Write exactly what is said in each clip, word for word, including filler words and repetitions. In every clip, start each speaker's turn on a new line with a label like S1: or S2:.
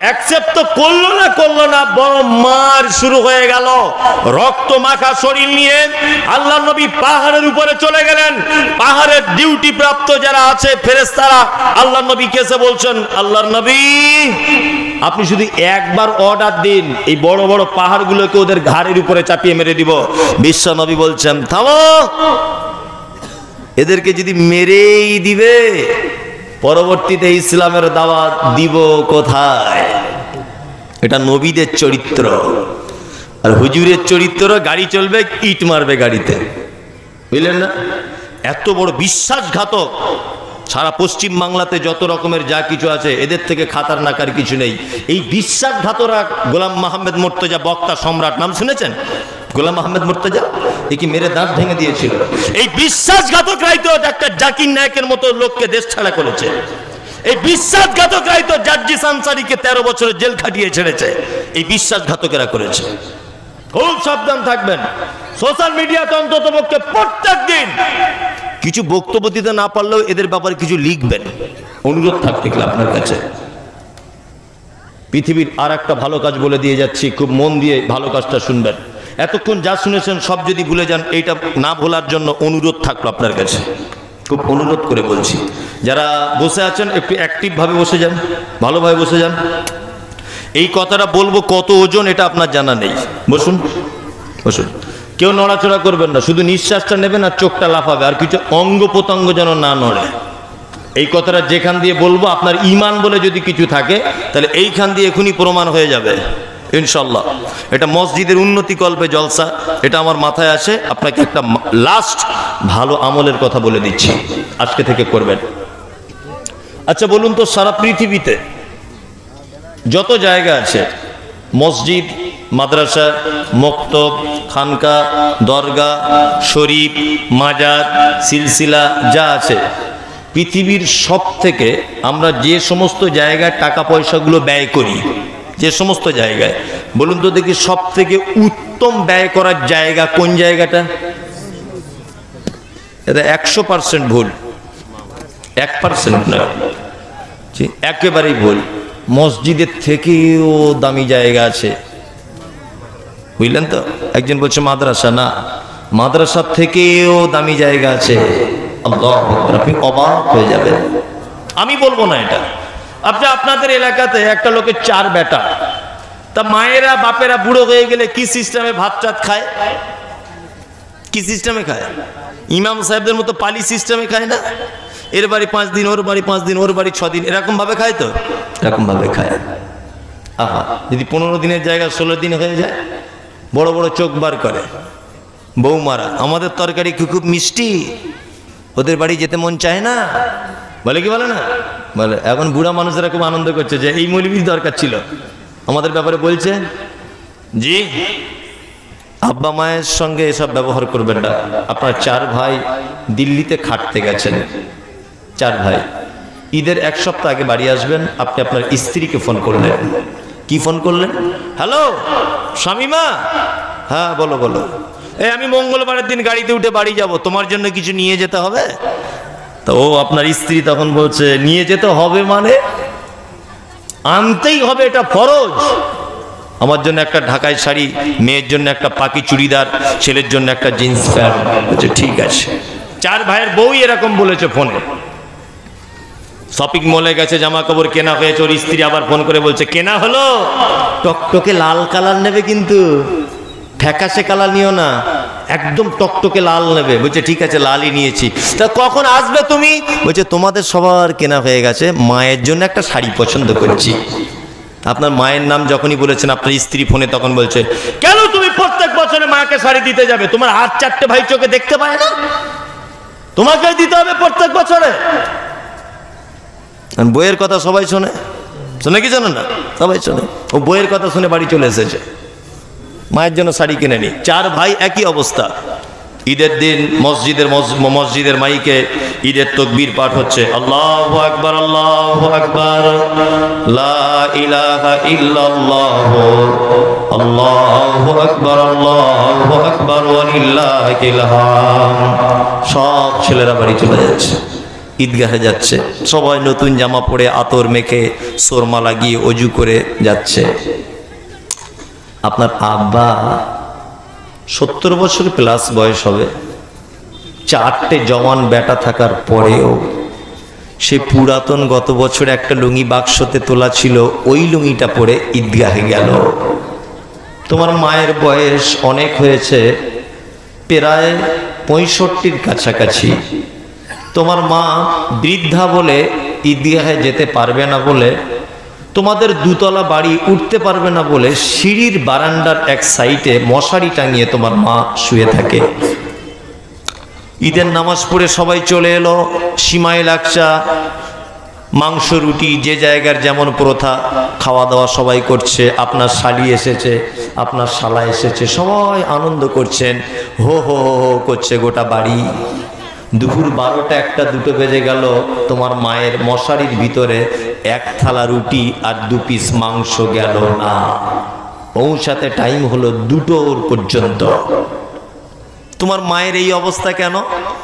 S1: Accept তো করলো না করলো না বড় মার শুরু হয়ে গেল। রক্ত মাখা শরীর নিয়ে আল্লাহ নবী পাহাড়ের উপরে চলে গেলেন। পাহাড়ের ডিউটি প্রাপ্ত যারা আছে ফেরেশতারা আল্লাহ নবীকে এসে বলছেন, আল্লাহর নবী আপনি শুধু একবার অর্ডার দিন, এই বড় বড় পাহাড়গুলোকে ওদের ঘাড়ের উপরে চাপিয়ে মেরে দিব। বিশ্ব নবী বলছেন, থামো, এদেরকে যদি মেরেই দিবে পরবর্তীতে ইসলামের দাওয়াত দিব কোথায়? এটা নবীদের চরিত্র। আর হুজুরের চরিত্র, গাড়ি চলবে ইট মারবে গাড়িতে, বুঝলেন না? এত বড় বিশ্বাসঘাতক। সারা পশ্চিম বাংলাতে যত রকমের যা কিছু আছে এদের থেকে খাতারনাক আর কিছু নেই। এই বিশ্বাসঘাতরা গোলাম মাহমুদ মুর্তজা বক্তা সম্রাট, নাম শুনেছেন? গোলাম আহমেদ মুর্তজা একে মেরে দাঁত ভেঙে দিয়েছিল। এই বিশ্বাসঘাতকরাই তো একটা জাকির নায়কের মতো লোককে দেশ ছাড়া করেছে। এই বিশ্বাসঘাতকরাই তো জার্জিস আনসারীকে তেরো বছরের জেল খাটিয়ে ছেড়েছে। এই বিশ্বাসঘাতকেরা করেছে। খুব সাবধান থাকবেন। সোশ্যাল মিডিয়াতে অন্তত পক্ষে প্রত্যেক দিন কিছু বক্তব্য দিতে না পারলেও এদের ব্যাপারে কিছু লিখবেন, অনুরোধ থাকতে আপনার কাছে। পৃথিবীর আর একটা ভালো কাজ বলে দিয়ে যাচ্ছি, খুব মন দিয়ে ভালো কাজটা শুনবেন। এতক্ষণ যা শুনেছেন সব যদি ভুলে যান, এইটা না ভোলার জন্য অনুরোধ থাকলো আপনার কাছে, খুব অনুরোধ করে বলছি। যারা বসে আছেন একটু অ্যাক্টিভ ভাবে বসে যান, ভালোভাবে বসে যান। এই কথাটা বলবো কত ওজন এটা আপনার জানা নেই। বসুন বসুন, কেউ নড়াচড়া করবেন না, শুধু নিঃশ্বাসটা নেবেন আর চোখটা লাফাবে, আর কিছু অঙ্গ প্রত্যঙ্গ যেন না নড়ে। এই কথাটা যেখান দিয়ে বলবো আপনার ঈমান বলে যদি কিছু থাকে তাহলে এইখান দিয়ে এখনই প্রমাণ হয়ে যাবে ইনশাল্লাহ। এটা মসজিদের উন্নতি কল্পে জলসা, এটা আমার মাথায় আসে। আপনাকে একটা লাস্ট ভালো আমলের কথা বলে দিচ্ছি, আজকে থেকে করবেন। আচ্ছা বলুন তো, সারা পৃথিবীতে যত জায়গা আছে, মসজিদ, মাদ্রাসা, মক্তব, খানকা, দরগা, শরীফ, মাজার, সিলসিলা যা আছে, পৃথিবীর সব থেকে আমরা যে সমস্ত জায়গায় টাকা পয়সাগুলো ব্যয় করি, যে সমস্ত জায়গায়, বলুন তো দেখি সব থেকে উত্তম ব্যয় করার জায়গা কোন জায়গাটা? এটা একশো পার্সেন্ট ভুল, এক পার্সেন্ট না, একেবারেই ভুল। মসজিদের থেকেও দামি জায়গা আছে, বুঝলেন তো? একজন বলছে মাদ্রাসা, না, মাদ্রাসার থেকেও দামি জায়গা আছে। আল্লাহ, আপনি অবাক হয়ে যাবেন। আমি বলবো না এটা। আপনি আপনাদের এলাকাতে একটা লোকের চার বেটা, তা মায়েরা বাপেরা বুড়ো হয়ে গেলে কি সিস্টেমে ভাত চাত খায়? কি সিস্টেমে খায়? ইমাম সাহেবদের মতো পালি সিস্টেমে খায় না? এর বাড়ি পাঁচ দিন, ওর বাড়ি পাঁচ দিন, ওর বাড়ি ছ দিন, এরকম ভাবে খায় তো? এরকম ভাবে খায়। আহা, যদি পনেরো দিনের জায়গায় ষোলো দিন হয়ে যায়, বড় বড় চোখ বার করে বৌমারা, আমাদের তরকারি কি খুব মিষ্টি, ওদের বাড়ি যেতে মন চায় না, বলে কি বলে না? বলে। এখন বুড়া মানুষেরা খুব আনন্দ করছে যে এই মৌলবীর দরকার ছিল আমাদের ব্যাপারে বলছে। জি, আব্বা মায়ের সঙ্গে এসব ব্যবহার করবেন না। আপনার চার ভাই দিল্লিতে খাটতে গেছেন, চার ভাই, ঈদের এক সপ্তাহ আগে বাড়ি আসবেন। আপনি আপনার স্ত্রীকে ফোন করলেন। কি ফোন করলেন? হ্যালো শামিমা, হ্যাঁ বলো বলো, এই আমি মঙ্গলবারের দিন গাড়িতে উঠে বাড়ি যাব, তোমার জন্য কিছু নিয়ে যেতে হবে। তো ও আপনার স্ত্রী তখন বলছে, নিয়ে যেতে হবে মানে? আনতেই হবে, এটা ফরজ। আমার জন্য একটা ঢাকাই শাড়ি, মেয়ের জন্য একটা পাকি চুড়িদার, ছেলের জন্য একটা জিন্স প্যান্ট। বলছে ঠিক আছে। চার ভাইয়ের বউই এরকম বলেছে ফোনে। শপিং মলে গেছে, জামা কাপড় কেনা হয়েছে, ওর স্ত্রী আবার ফোন করে বলছে কেনা হলো, টকটকে লাল কালার নেবে কিন্তু ফ্যাকাশে কালার নিও না, একদম টকটকে লাল নেবে। বলছে ঠিক আছে, লালই নিয়েছি। তা কখন আসবে তুমি? বলছে তোমাদের সবার কেনা হয়ে গেছে, মায়ের জন্য একটা শাড়ি পছন্দ করছি। আপনার মায়ের নাম যখনই বলেছেন আপনার স্ত্রী ফোনে তখন বলছে, কেন তুমি প্রত্যেক বছরে মাকে শাড়ি দিতে যাবে? তোমার হাত চারটে ভাই চোখে দেখতে পায় না? তোমাকে দিতে হবে প্রত্যেক বছরে। বইয়ের কথা সবাই শোনে, শোনে কি জানো না? সবাই শোনে। ও বইয়ের কথা শুনে বাড়ি চলে এসেছে, মায়ের জন্য শাড়ি কিনে নি। চার ভাই একই অবস্থা। ঈদের দিন মসজিদের মসজিদের মাইকে ঈদের তাকবীর পাঠ হচ্ছে, আল্লাহু আকবার আল্লাহু আকবার, লা ইলাহা ইল্লাল্লাহ, আল্লাহু আকবার আল্লাহু আকবার ওয়া লিল্লাহিল হামদ। সব ছেলেরা বাড়ি চলে যাচ্ছে। ঈদগাহে যাচ্ছে, সবাই নতুন জামা পরে আতর মেখে সোরমা লাগিয়ে অজু করে যাচ্ছে। আপনার আব্বা সত্তর বছর প্লাস বয়স হবে, চারটে জওয়ান বেটা থাকার পরেও সে পুরাতন গত বছর একটা লুঙ্গি বাক্সতে তোলা ছিল, ওই লুঙ্গিটা পরে ঈদগাহে গেল। তোমার মায়ের বয়স অনেক হয়েছে, প্রায় পঁয়ষট্টির কাছাকাছি। তোমার মা বৃদ্ধা বলে ঈদগাহে যেতে পারবে না বলে, তোমাদের দুতলা বাড়ি উঠতে পারবে না বলে সিঁড়ির বারান্দার এক সাইডে মশারি টাঙিয়ে তোমার মা শুয়ে থাকে। ঈদের নামাজ পড়ে সবাই চলে এলো, সিমাই লাকচা, মাংস, রুটি, যে জায়গার যেমন প্রথা, খাওয়া দাওয়া সবাই করছে। আপনার শালি এসেছে, আপনার শালা এসেছে, সবাই আনন্দ করছেন, হো হো হো হো করছে গোটা বাড়ি। দুপুর বারোটা একটা দুটো বেজে গেল, তোমার মায়ের মশারির ভিতরে এক থালা রুটি আর দু পিস মাংস গেল না। পৌঁছাতে টাইম হলো দুটোর পর্যন্ত। তোমার মায়ের এই অবস্থা কেন?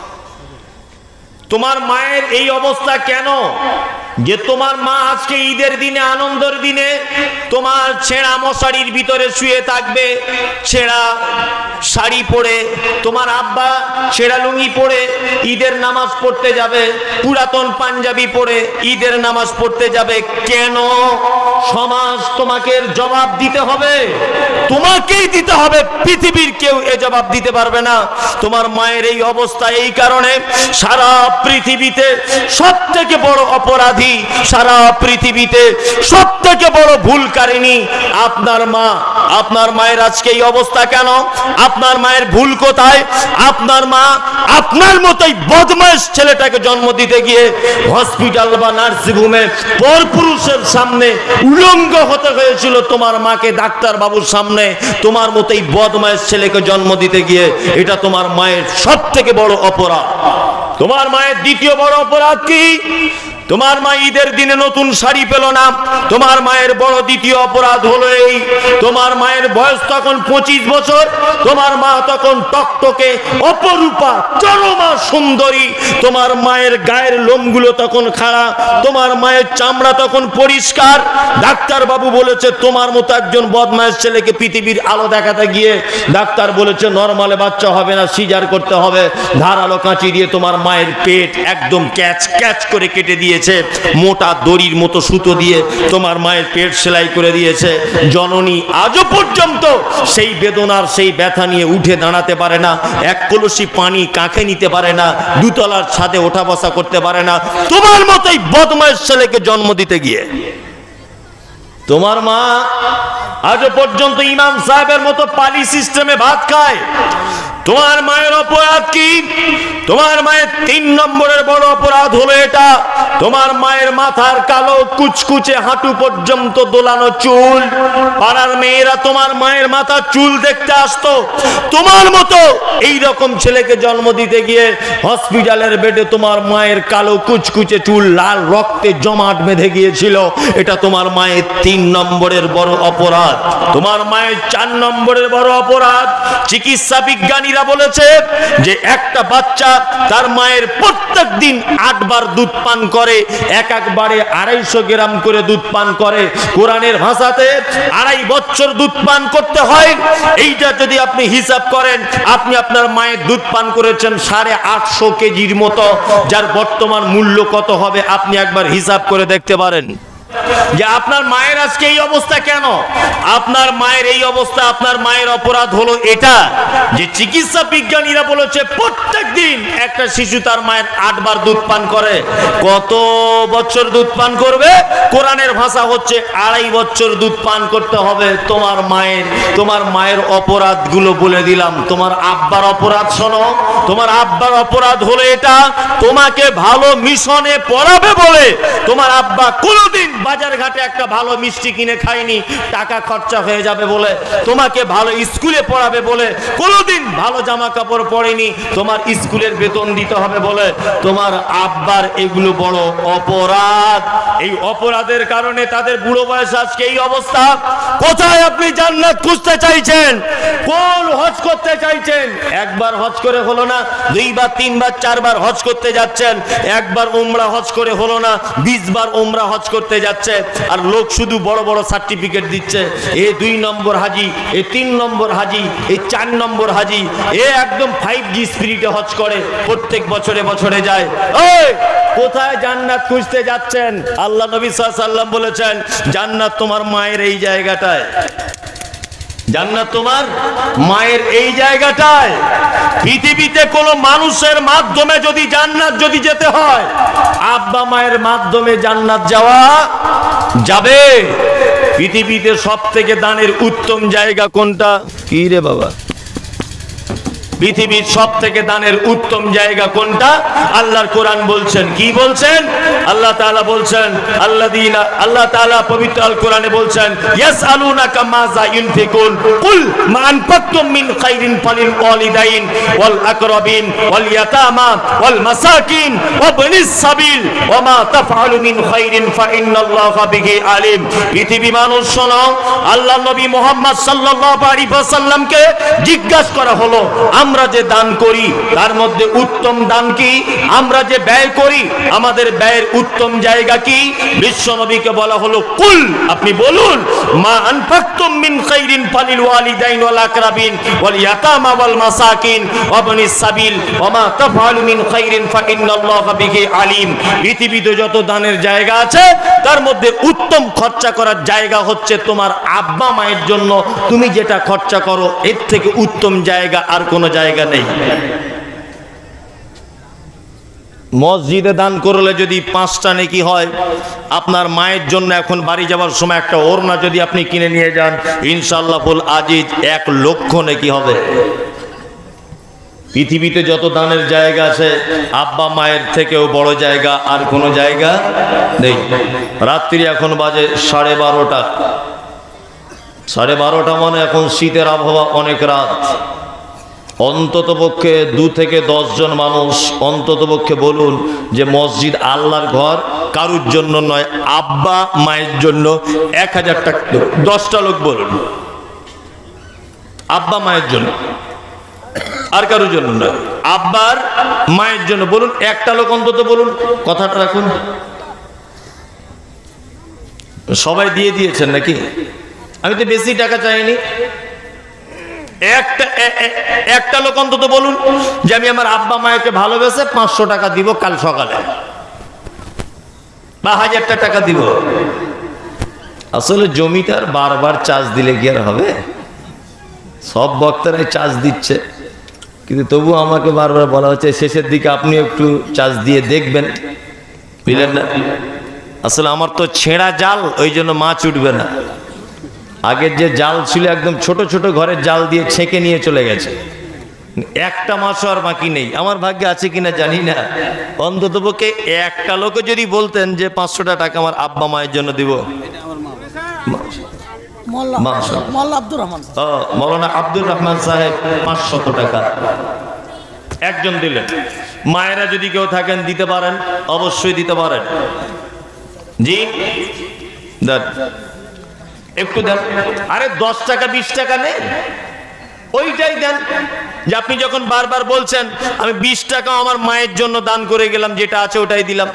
S1: তোমার মায়ের এই অবস্থা কেন যে তোমার মা আজকে ঈদের দিনে, আনন্দের দিনে তোমার ছেঁড়া মশারির ভিতরে শুয়ে থাকবে, ছেঁড়া শাড়ি পরে, তোমার আব্বা ছেঁড়া লুঙ্গি পরে ঈদের নামাজ পড়তে যাবে, পুরাতন পাঞ্জাবি পরে ঈদের নামাজ পড়তে যাবে। কেন? সমাজ তোমাকে জবাব দিতে হবে, তোমাকেই দিতে হবে, পৃথিবীর কেউ এ জবাব দিতে পারবে না। তোমার মায়ের এই অবস্থা এই কারণে, সারা পৃথিবীতে সব থেকে বড় অপরাধী, সারা পৃথিবীতে সব থেকে বড় ভুলকারিনী আপনার মা। আপনার মায়ের আজকে এই অবস্থা কেন? আপনার মায়ের ভুল কোথায়? আপনার মা আপনার মতোই বদমাশ ছেলেটাকে জন্ম দিতে গিয়ে হসপিটাল বা নার্সিং হোমে পরপুরুষের সামনে উলঙ্গ হতে হয়েছিল তোমার মাকে, ডাক্তার বাবুর সামনে। তোমার মতোই বদমাশ ছেলেকে জন্ম দিতে গিয়ে এটা তোমার মায়ের সব থেকে বড় অপরাধ। তোমার মায়ের দ্বিতীয় বড় অপরাধ কি? তোমার মা ঈদের দিনে নতুন শাড়ি পেল না। তোমার মায়ের বড় দ্বিতীয় অপরাধ হলো এই, তোমার মায়ের বয়স তখন পঁচিশ বছর, তোমার মা তখন টকটকে অপরূপা চরমা সুন্দরী, তোমার মায়ের গায়ের লোমগুলো তখন খাড়া, তোমার মায়ের চামড়া তখন পরিষ্কার। ডাক্তার বাবু বলেছে তোমার মতো একজন বদমাশ ছেলেকে পৃথিবীর আলো দেখাতে গিয়ে ডাক্তার বলেছে নরমালে বাচ্চা হবে না, সিজার করতে হবে। ধারালো কাঁচি দিয়ে তোমার মায়ের পেট একদম ক্যাচ ক্যাচ করে কেটে দিয়ে, মোটা দড়ির মতো সুতো দিয়ে তোমার মায়ের পেট সেলাই করে দিয়েছে। জননী আজও পর্যন্ত সেই বেদনার সেই ব্যথা নিয়ে উঠে দাঁড়াতে পারে না, এক কলসি পানি কাঁখে নিতে পারে না, দুতলার ছাদে ওঠা বসা করতে পারে না, তোমার মতোই বদমাশ ছেলেকে জন্ম দিতে গিয়ে। তোমার মা আজও পর্যন্ত ইমাম সাহেবের মতো পালি সিস্টেমে ভাত খায়। তোমার মায়ের অপরাধ কি? তোমার মায়ের তিন নম্বরের বড় অপরাধ হলো এটা, তোমার মায়ের মাথার কালো কুচকুচে হাঁটু পর্যন্ত দোলানো চুল। পাড়ার মেয়েরা তোমার মায়ের মাথার চুল দেখতে আসতো। তোমার মতো এই রকম ছেলেকে জন্ম দিতে গিয়ে হসপিটালের বেডে তোমার মায়ের কালো কুচকুচে চুল লাল রক্তে জমাট বেঁধে গিয়েছিল। এটা তোমার মায়ের তিন নম্বরের বড় অপরাধ। তোমার মায়ের চার নম্বরের বড় অপরাধ, চিকিৎসা বিজ্ঞানীরা বলেছে যে একটা বাচ্চা তার মায়ের প্রত্যেক দিন আটবার দুধ পান করে, এক একবারে আড়াইশো গ্রাম করে দুধ পান করে। কোরআনের ভাষাতে আড়াই বছর দুধ পান করতে হয়। এইটা যদি আপনি হিসাব করেন, আপনি আপনার মায়ের দুধ পান করেছেন সাড়ে আটশো কেজির মতো, যার বর্তমান মূল্য কত হবে আপনি একবার হিসাব করে দেখতে পারেন। যে আপনার মায়ের আজকে এই অবস্থা কেন? আপনার মায়ের এই অবস্থা, আপনার মায়ের অপরাধ হলো এটা যে চিকিৎসা বিজ্ঞানীরা বলেছে প্রত্যেক দিন একটা শিশু তার মায়ের আটবার দুধ পান করে। কত বছর দুধ পান করবে? কোরআনের ভাষা হচ্ছে আড়াই বছর দুধ পান করতে হবে তোমার মায়ের। তোমার মায়ের অপরাধগুলো বলে দিলাম। তোমার আব্বার অপরাধ শোনো। তোমার আব্বার অপরাধ হলো এটা, তোমাকে ভালো মিশনে পড়াবে বলে তোমার আব্বা কোনোদিন বাজার ঘাটে একটা ভালো মিষ্টি কিনে খাইনি, টাকা খরচা হয়ে যাবে বলে, তোমাকে ভালো স্কুলে পড়াবে বলে, কোনোদিন ভালো জামা কাপড় পরেনি, তোমার স্কুলের বেতন দিতে হবে বলে, তোমার আব্বার এগুলো বড় অপরাধ। এই অপরাধের কারণে তাদের বুড়ো বয়স আজকে এই অবস্থা। কোথায় আপনি জান্নাত খুঁজতে চাইছেন? কোন হজ করতে চাইছেন? একবার হজ করে হলো না, দুইবার তিনবার চারবার হজ করতে যাচ্ছেন, একবার উমরা হজ করে হলো না, বিশ বার উমরা হজ করতে যাচ্ছে, আর লোক শুধু বড় বড় সার্টিফিকেট দিচ্ছে, এ দুই নম্বর হাজি, এ তিন নম্বর হাজি, এই চার নম্বর হাজি, এ একদম ফাইভ জি স্পিরিটে হজ করে, প্রত্যেক বছরে বছরে যায়। ওই কোথায় জান্নাত খুঁজতে যাচ্ছেন? আল্লাহ নবী সাল্লাল্লাহু আলাইহি ওয়াসাল্লাম বলেছেন, জান্নাত তোমার মায়ের এই জায়গাটায়, জান্নাত তোমার মায়ের এই জায়গাটায়। পৃথিবীতে কোনো মানুষের মাধ্যমে যদি জান্নাত যদি যেতে হয়, আব্বা মায়ের মাধ্যমে জান্নাত যাওয়া যাবে। পৃথিবীতে সব থেকে দানের উত্তম জায়গা কোনটা? কি রে বাবা? পৃথিবীর সব থেকে দানের উত্তম জায়গা কোনটা? আল্লাহর কোরআন বলছেন, কি বলছেন? আল্লাহ তাআলা বলছেন, আল্লাযীনা, আল্লাহ তাআলা পবিত্র আল কোরআনে বলছেন, ইয়াসআলুনাকা মাযা ইউনফিকুন কুল মা আনফাকতুম মিন খাইরিন ফালিল ওয়ালিদাইন ওয়াল আকরাবিন ওয়াল ইয়াতামা ওয়াল মাসাকিন ওয়া ইবনিস সাবিল ওয়া মা তাফআলু মিন খাইরিন ফা ইন্নাল্লাহা বিহি আলিম। পৃথিবী মানুষ শোনো, আল্লাহর নবী মুহাম্মদ সাল্লাল্লাহু আলাইহি ওয়াসাল্লামকে জিজ্ঞাসা করা হলো, আমরা যে দান করি তার মধ্যে উত্তম দান কি? আমরা যে ব্যয় করি আমাদের ব্যয়ের উত্তম জায়গা কি? বিশ্ব নবীকে বলা হলো, কুল, আপনি বলুন, মা আনফাকতুম মিন খাইরিন ফালিল ওয়ালিদাইন ওয়াল আকরাবিন ওয়াল ইয়াতামা ওয়াল মাসাকিন ওয়া ইবনিস সাবিল ওয়া মা তাফআলু মিন খাইরিন ফা ইন্নাল্লাহা বিহি আলিম। পৃথিবীতে যত দানের জায়গা আছে তার মধ্যে উত্তম খরচা করার জায়গা হচ্ছে তোমার আব্বা মায়ের জন্য। তুমি যেটা খরচা করো এর থেকে উত্তম জায়গা আর কোনো জায়গা নেই। মসজিদে দান করলে যদি পাঁচটা নেকি হয়, আপনার মায়ের জন্য এখন বাড়ি যাওয়ার সময় একটা ওড়না যদি আপনি কিনে নিয়ে যান, ইনশাআল্লাহ ফুল আজিজ এক লক্ষ নেকি হবে। পৃথিবীতে যত দানের জায়গা আছে, আব্বা মায়ের থেকেও বড় জায়গা আর কোনো জায়গা নেই। রাত্রি এখন বাজে সাড়ে বারোটা, সাড়ে বারোটা মানে এখন শীতের আবহাওয়া, অনেক রাত। অন্তত পক্ষে দু থেকে দশ জন মানুষ অন্তত পক্ষে বলুন যে মসজিদ আল্লাহর ঘর, কারুর জন্য নয়, আব্বা মায়ের জন্য এক হাজার টাকা। দশটা লোক বলুন, আব্বা মায়ের জন্য, আর কারুর জন্য নয়, আব্বার মায়ের জন্য বলুন। একটা লোক অন্তত বলুন, কথাটা রাখুন। সবাই দিয়ে দিয়েছেন নাকি? আমি তো বেশি টাকা চাইনি। একটা একটা লোক অন্তত বলুন যে আমি আমার আব্বা মায়েরকে ভালোবেসে পাঁচশো টাকা দিব কাল সকালে, বা হাজারটা টাকা দিব। আসলে জমিটার বারবার চার্জ দিলে কি আর হবে? সব বক্তারাই চার্জ দিচ্ছে, কিন্তু তবু আমাকে বারবার বলা হচ্ছে শেষের দিকে আপনি একটু চার্জ দিয়ে দেখবেন, বুঝলেন না? আসলে আমার তো ছেঁড়া জাল, ওই জন্য মাছ উঠবে না। আগের যে জাল ছিল একদম ছোট ছোট ঘরের জাল দিয়ে ছেঁকে নিয়ে চলে গেছে, একটা মাছও আর বাকি নেই। আমার ভাগ্যে আছে কিনা জানি না, অন্তত পক্ষে একটা লোকে যদি বলতেন যে পাঁচশোটা টাকা আমার আব্বা মায়ের জন্য দিব। মৌলানা আব্দুর রহমান সাহেব পাঁচশত টাকা একজন দিলেন। মায়েরা যদি কেউ থাকেন দিতে পারেন, অবশ্যই দিতে পারেন। জি দেন, একটু দেন। আরে দশ টাকা বিশ টাকা নেই, ওইটাই দেন। যে আপনি যখন বারবার বলছেন আমি বিশ টাকা আমার মায়ের জন্য দান করে গেলাম, যেটা আছে ওটাই দিলাম।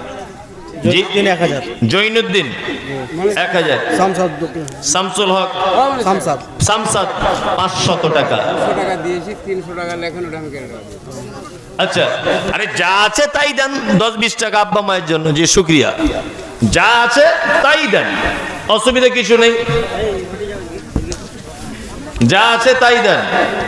S1: জৈনুদ্দিন এক হাজার, শামসুল হক শামসাদ পাঁচশত টাকা। আচ্ছা, আরে যা আছে তাই দেন, দশ বিশ টাকা আব্বা মায়ের জন্য। জি শুক্রিয়া, যা আছে তাই দেন, অসুবিধা কিছু নেই, যা আছে তাই দেন।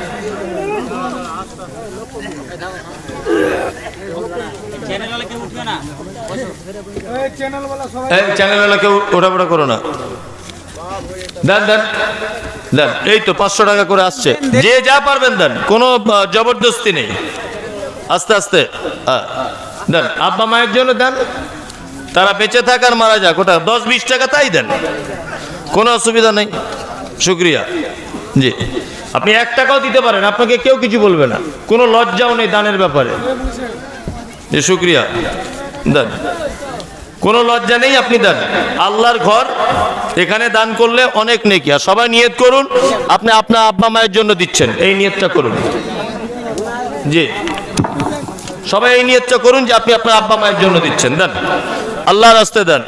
S1: চ্যানেলওয়ালা কেউ ওঠাপড়া করো না, দেন দেন দেন। এই তো পাঁচশো টাকা করে আসছে, যে যা পারবেন দেন, কোনো জবরদস্তি নেই। আস্তে আস্তে দেন, আব্বা মায়ের জন্য দেন। তারা বেঁচে থাক আর মারা যাক, ওটা দশ বিশ টাকা তাই দেন, কোনো অসুবিধা নেই। শুক্রিয়া। জি, আপনি এক টাকাও দিতে পারেন, আপনাকে কেউ কিছু বলবে না, কোনো লজ্জাও নেই দানের ব্যাপারে। জি শুক্রিয়া, দেন, কোনো লজ্জা নেই, আপনি দেন। আল্লাহর ঘর, এখানে দান করলে অনেক নেকি। আর সবাই নিয়ত করুন আপনি আপনার আব্বা মায়ের জন্য দিচ্ছেন, এই নিয়তটা করুন। জি, সবাই এই নিয়তটা করুন যে আপনি আপনার আব্বা মায়ের জন্য দিচ্ছেন, দেন, আল্লাহর রাস্তায় দেন।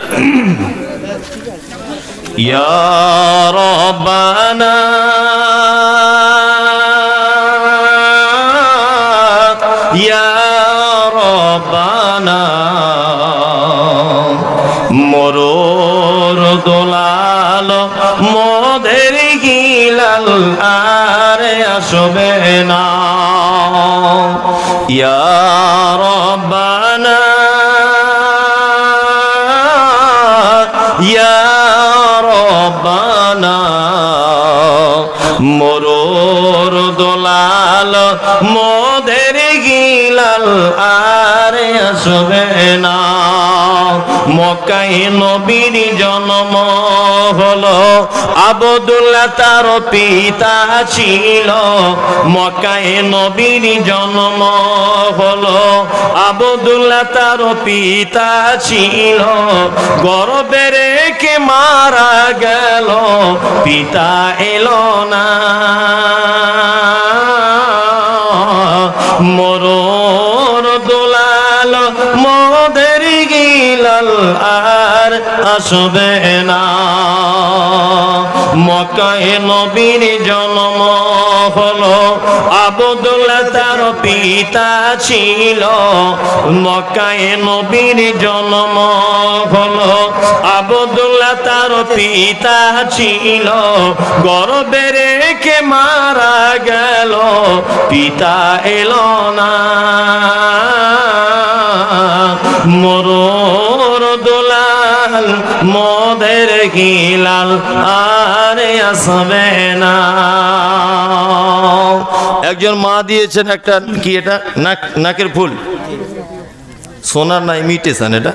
S1: ইয়া রাব্বানা ইয়া রাব্বানা মরুর দোলাল মোদের গিলাল আর আসবে না। ইয়া রাব্বানা ইয়া রাব্বানা মরুর দোলাল মোদের গিলাল আর আসবে না। মক্কায় নবীর জন্ম হলো, আব্দুল্লাহ তার পিতা ছিল। মক্কায় নবীর জন্ম হলো, আব্দুল্লাহ তার পিতা ছিল। গর্ভে রেখে মারা গেল, পিতা এলো না। মরুর দোলাল মোদের গিলাল আর আসবে না। মক্কায় নবীর জন্ম হলো, আব্দুল্লাহ তার পিতা ছিল। মক্কায় নবীর জন্ম হলো, আব্দুল্লাহ তার পিতা ছিল। গর্ভে রেখে মারা গেল, পিতা এলো না। মরুর দোলাল মোদের গিলাল আর আসবে না। একজন মা দিয়েছেন একটা, কি এটা, নাক নাকের ফুল, সোনার না ইমিটেশন, এটা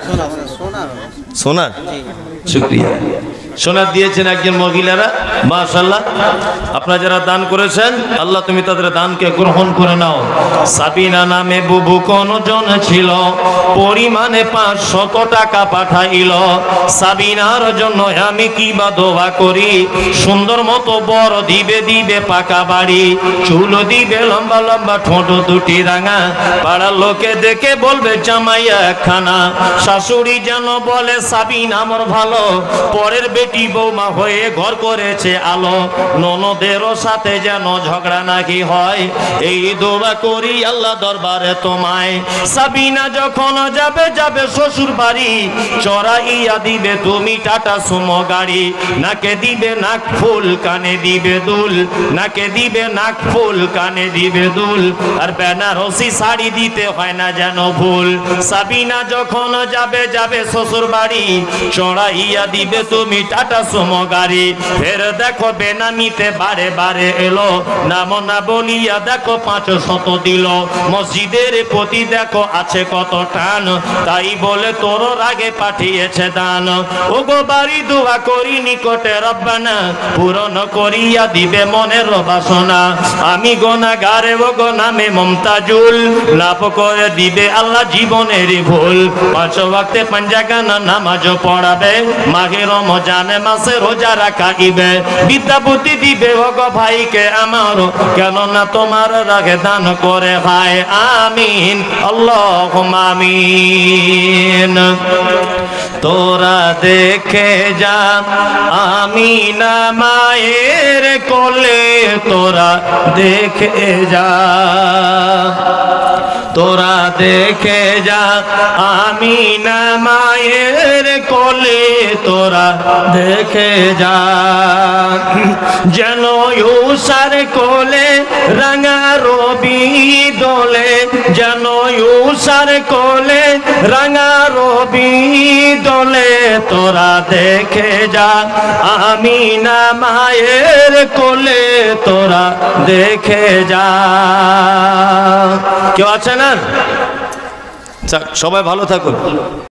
S1: সোনার। শুকরিয়া। সোনার দিয়েছেন একজন মহিলারা, মাশাআল্লাহ। আপনারা যারা দান করেছেন, আল্লাহ তুমি তাদের দানকে গ্রহণ করে নাও। সাবিনা নামে বুবু কোন জন ছিল, পরিমাণে পাঁচশত টাকা পাঠাইল। সাবিনার জন্য আমি কি বা দোয়া করি, সুন্দর মতো বড় দিবে দিবে পাকা বাড়ি, চুল দিবে লম্বা লম্বা, ঠোঁট দুটি রাঙা, পাড়ার লোকে দেখে বলবে জামাইয়া খানা। শাশুড়ি যেন বলে সাবিনা আমার ভালো, পরের বেটি বৌমা হয়ে ঘর করেছে আলো। ননদেরও সাথে যেন ঝগড়া নাকি হয়, এই দোয়া করি আল্লাহ দরবারে তোমায়। সাবিনা যখন যাবে যাবে শ্বশুর বাড়ি, চড়াইয়া দিবে তুমি টাটা সুমো গাড়ি। নাকে দিবে নাক ফুল, কানে দিবে দুল, নাকে দিবে নাক ফুল, কানে দিবে দুল। আর বেনারসি শাড়ি দিতে হয় না যেন ভুল। সাবিনা যখন যাবে যাবে শ্বশুর বাড়ি, চড়াইয়া দিবে তুমি টাটা সুমো গাড়ি। ফের দেখো বেনামিতে বারে বারে এলো, নাম না বলিয়া দেখো পাঁচ শত দিল। মসজিদের প্রতি দেখো আছে কত টান, তাই বলে তোর আগে পাঠিয়েছে দান। ও গো বাড়ি দোয়া করি নিকটে রব্বানা, পূরণ করিয়া দিবে মনের বাসনা। আমি গোনাগারে ও গো নামে মমতাজুল, লাভ করে দিবে আল্লাহ জীবনের ভুল। পাঁচ ওয়াক্তে পাঞ্জাগানা নামাজ পড়াবে, মাঘে রমজানে মাসে রোজা রাখাইবে। বিদ্যা বুদ্ধি দিবে ও গো ভাইকে আমার, কেননা তোমার রাগে দান করে ভাই। আমিন আল্লাহুম্মা আমিন। তোরা দেখে যা আমিনা মায়ের কোলে, তোরা দেখে যা, তোরা দেখে যা আমিনা মায়ের কোলে, তোরা দেখে যা। যেন ইউসার কোলে রাঙা রবি দোলে, যেন ইউসার কোলে রাঙা রবি দোলে, তোরা দেখে যা আমিনা মায়ের কোলে, তোরা দেখে যা। কেউ আছেন আর? সবাই ভালো থাকুন।